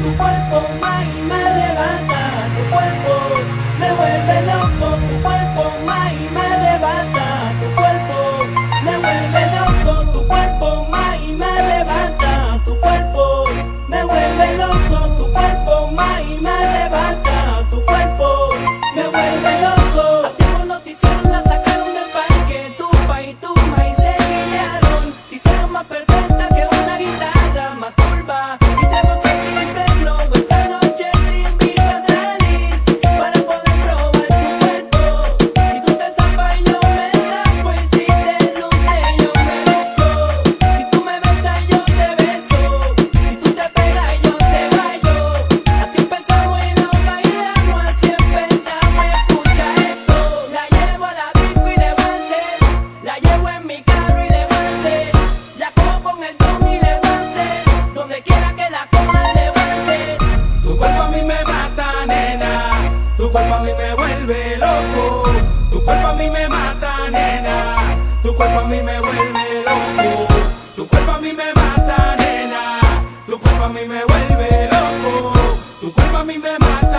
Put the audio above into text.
Tu cuerpo más y me arrebata, tu cuerpo me vuelve loco, tu cuerpo más y me arrebata, tu cuerpo me vuelve loco, tu cuerpo más y me arrebata, tu cuerpo me vuelve loco, tu cuerpo más y me arrebata, tu cuerpo me vuelve loco. A ti por notición la sacaron del parque, tu pa y tu ma y se guiaron, se hicieron más perfecta que una guitarra, más curva y te boté sin freno. Esta noche te invito a salir para poder probar tu cuerpo. Si tú te zapas yo me zapo, y si te luces yo me luzco. Si tú me besas yo te beso, si tú te pegas yo te bailo. Así empezamos y lo bailamos, así empezamos. Escucha esto, la llevo a la disco y le voy a hacer, la llevo en mi carro y le voy a hacer, la cojo con el don y le voy a hacer, donde quiera que la coja le voy a hacer. Tu cuerpo a mí me mata, nena, tu cuerpo a mí me vuelve loco, tu cuerpo a mí me mata, nena, tu cuerpo a mí me vuelve loco, tu cuerpo a mí me mata, nena, tu cuerpo a mí me vuelve loco, tu cuerpo a mí me mata.